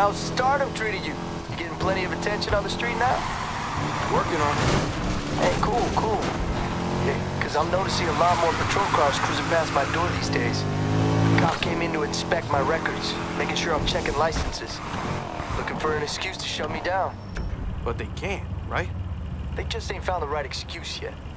how's Stardom treating you? You getting plenty of attention on the street now? Working on it. Hey, cool, cool. Yeah, because I'm noticing a lot more patrol cars cruising past my door these days. The cop came in to inspect my records, making sure I'm checking licenses. Looking for an excuse to shut me down. But they can't, right? They just ain't found the right excuse yet.